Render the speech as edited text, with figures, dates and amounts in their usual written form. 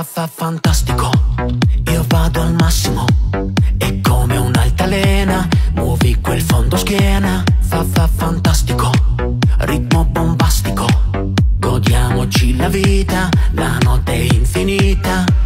fa fantastico, io vado al massimo e come un'altalena muovi quel fondo schiena. Fa fantastico, ritmo bombastico, godiamoci la vita, la notte è infinita.